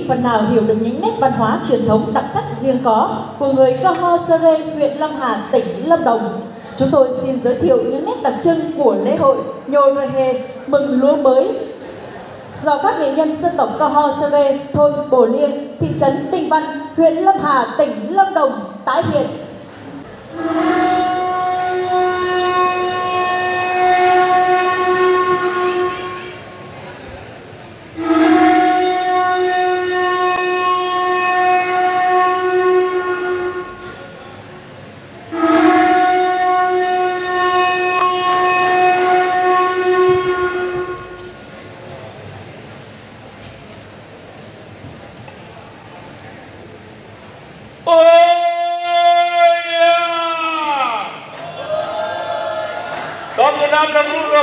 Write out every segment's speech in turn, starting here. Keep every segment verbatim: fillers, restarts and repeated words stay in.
phần nào hiểu được những nét văn hóa truyền thống đặc sắc riêng có của người Cơ Ho Sơ Rê, huyện Lâm Hà, tỉnh Lâm Đồng. Chúng tôi xin giới thiệu những nét đặc trưng của lễ hội Nhô Rê Hê mừng lúa mới do các nghệ nhân dân tộc Cơ Ho Sơ Rê, thôn Bồ Liêng, thị trấn Đinh Văn, huyện Lâm Hà, tỉnh Lâm Đồng tái hiện. Hôm nay lúa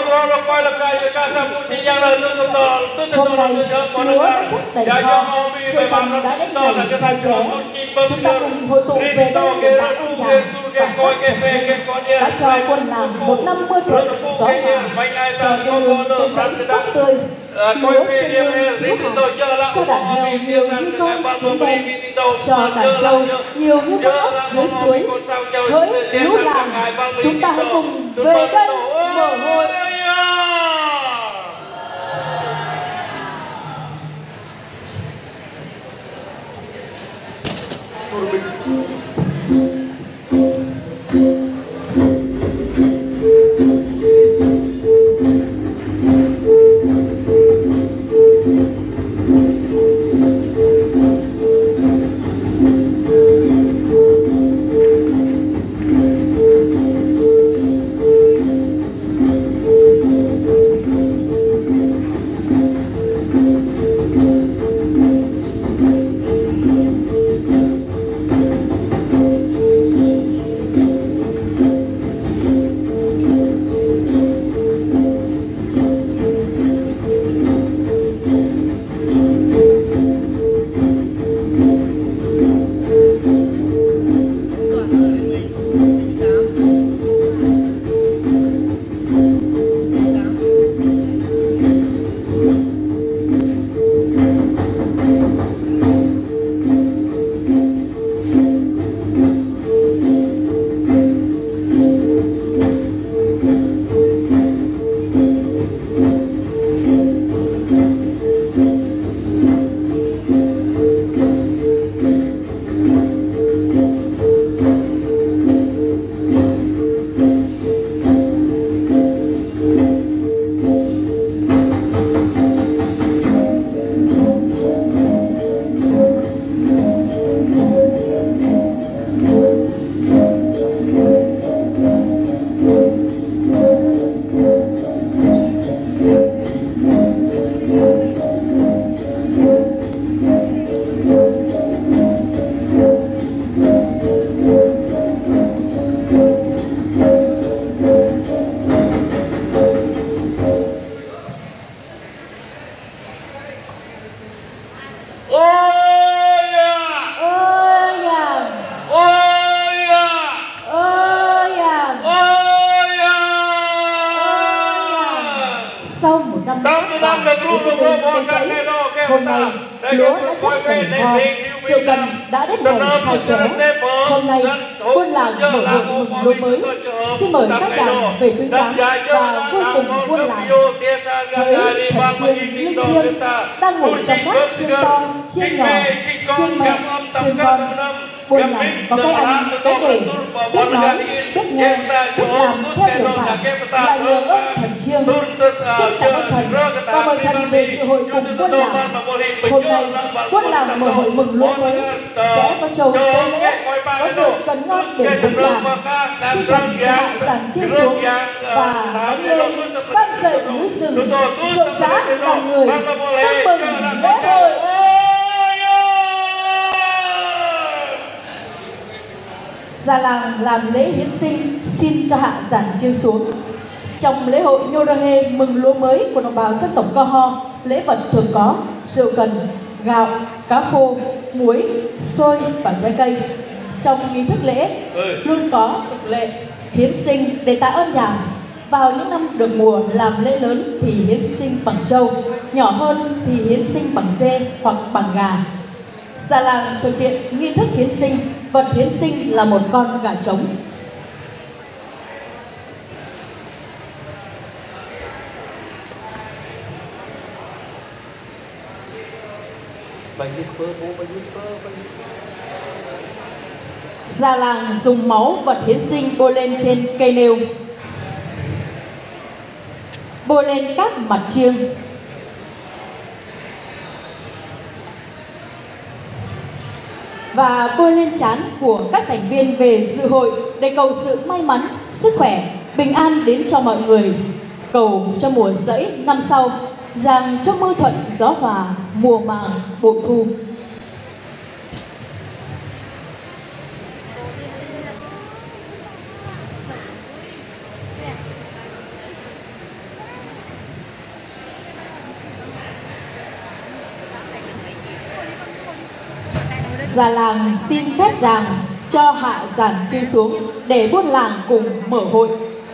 đã chất đầy kho, sự cần đã đến ngày và trẻ. Chúng ta cùng hội tụ về đây để tạ ơn Ngài và các đã cho quân làng một năm mưa thuận gió hòa, cho cây nương cây giấy tốt tươi, lúa trên nương chiếu hạt, cho đàn heo nhiều như con kiến đen, cho đàn trâu nhiều như con ốc dưới suối. Hỡi lũ làng, chúng ta hãy cùng về đây mở hội. Sau một năm vàng với cây nương cây giấy, hôm nay lúa đã chất đầy kho, rượu cần đã đến ngày khai chén. Hôm nay buôn làng mở hội mừng lúa mới. Xin mời các đàn về chứng giám và vui cùng buôn làng. Hỡi thần chiên linh thiêng đang ngủ trong các chiên to, chiên nhỏ, chiên mẹ, chiên con. Buôn làng có cái ăn, cái để, biết nói, biết nghe, biết làm theo điều phải, lại nhờ ơn thần chiêng. Xin cảm ơn thần và mời thần về dự hội cùng buôn làng. Hôm nay buôn làng mở hội mừng lúa mới, sẽ có trầu tế lễ, có rượu cần ngon để cúng làng. Xin thần cho hạ giảng chia xuống và đánh lên vang dậy núi rừng, rộn rã lòng người, tưng bừng lễ hội. Già làng làm lễ hiến sinh, xin cho hạ giản chiêu xuống. Trong lễ hội Nhô Rê Hê mừng lúa mới của đồng bào dân tộc Cơ Ho, lễ vật thường có rượu cần, gạo, cá khô, muối, xôi và trái cây. Trong nghi thức lễ luôn có tục lệ hiến sinh để tạ ơn Ngài. Vào những năm được mùa làm lễ lớn thì hiến sinh bằng trâu, nhỏ hơn thì hiến sinh bằng dê hoặc bằng gà. Già làng thực hiện nghi thức hiến sinh, vật hiến sinh là một con gà trống. Già làng dùng máu vật hiến sinh bôi lên trên cây nêu, bôi lên các mặt chiêng, và bôi lên trán của các thành viên về dự hội để cầu sự may mắn, sức khỏe, bình an đến cho mọi người, cầu cho mùa rẫy năm sau giàng cho mưa thuận gió hòa, mùa màng bội thu. Già làng xin phép giàng cho hạ giàn chư xuống để buôn làng cùng mở hội.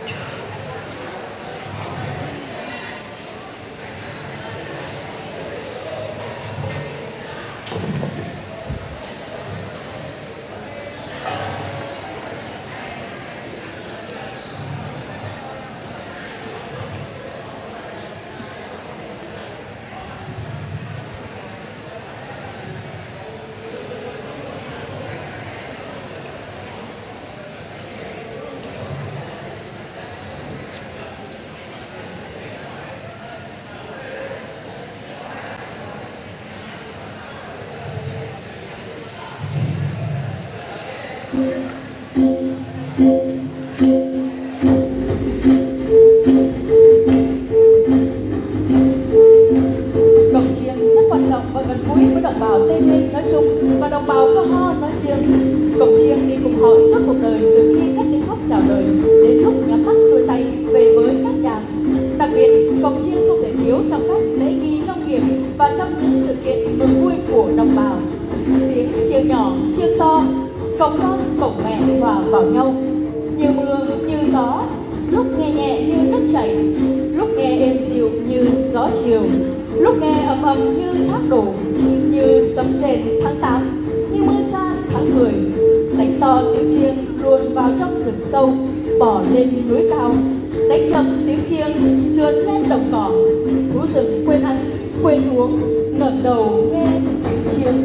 Cổng chiêng rất quan trọng và gần gũi với đồng bào Tây Nguyên nói chung và đồng bào Cơ Ho nói riêng. Cổng chiêng đi cùng họ suốt cuộc đời, từ khi cất tiếng khóc chào đời đến lúc nhắm mắt xuôi tay về với các chàng. Đặc biệt, cổng chiêng không thể thiếu trong các lễ nghi nông nghiệp và trong những sự kiện mừng vui của đồng bào. Tiếng chiêng nhỏ, chiêng to, cổng con, cổng mẹ hòa vào nhau, như mưa, như gió, lúc nghe nhẹ như nước chảy, lúc nghe êm dịu như gió chiều, lúc nghe ầm ầm như thác đổ, như sấm rền tháng tám, như mưa sa tháng mười. Đánh to tiếng chiêng luồn vào trong rừng sâu, bỏ lên núi cao. Đánh chậm tiếng chiêng sượt lên đồng cỏ, thú rừng quên ăn, quên uống, ngẩng đầu nghe tiếng chiêng.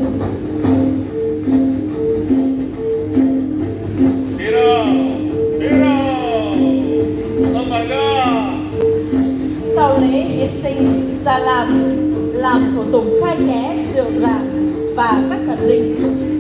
Sau lễ hiến sinh, già làng làm thủ tục khai ché rượu ràng và các thần linh.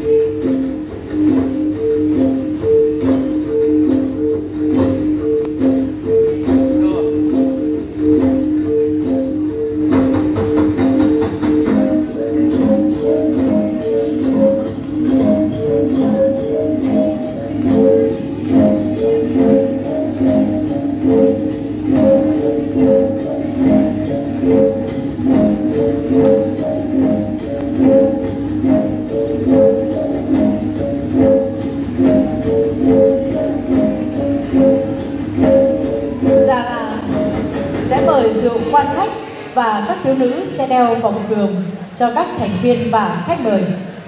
Quan khách và các thiếu nữ sẽ đeo vòng cườm cho các thành viên và khách mời.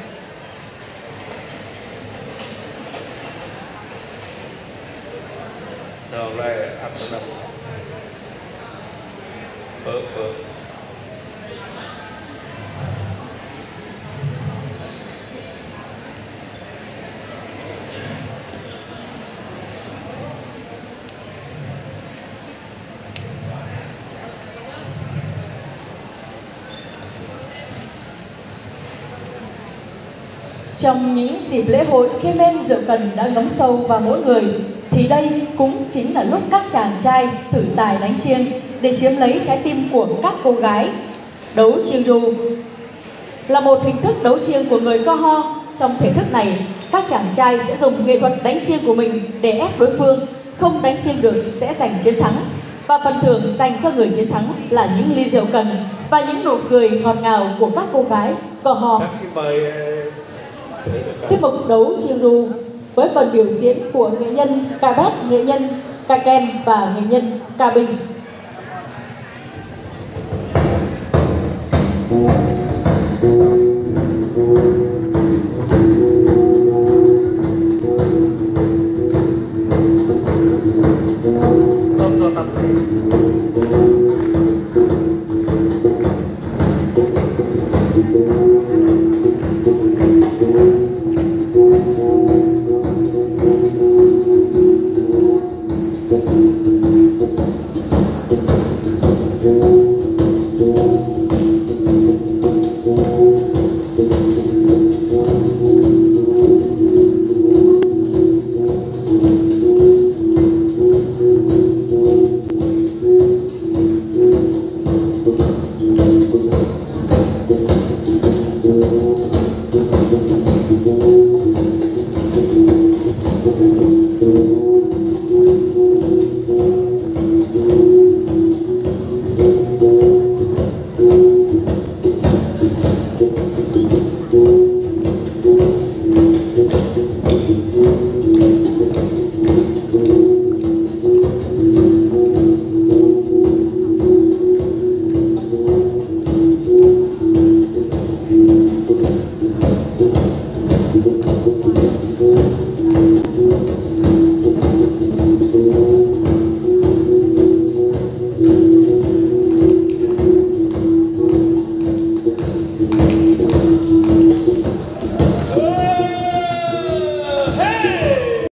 Trong những dịp lễ hội, khi men rượu cần đã ngấm sâu vào mỗi người, thì đây cũng chính là lúc các chàng trai thử tài đánh chiêng để chiếm lấy trái tim của các cô gái. Đấu chiêng ru là một hình thức đấu chiêng của người Cơ Ho. Trong thể thức này, các chàng trai sẽ dùng nghệ thuật đánh chiêng của mình để ép đối phương, không đánh chiêng được sẽ giành chiến thắng. Và phần thưởng dành cho người chiến thắng là những ly rượu cần và những nụ cười ngọt ngào của các cô gái Cơ Ho. Tiết mục đấu chiêng ru với phần biểu diễn của nghệ nhân Ca Bét, nghệ nhân ca ken và nghệ nhân ca bình.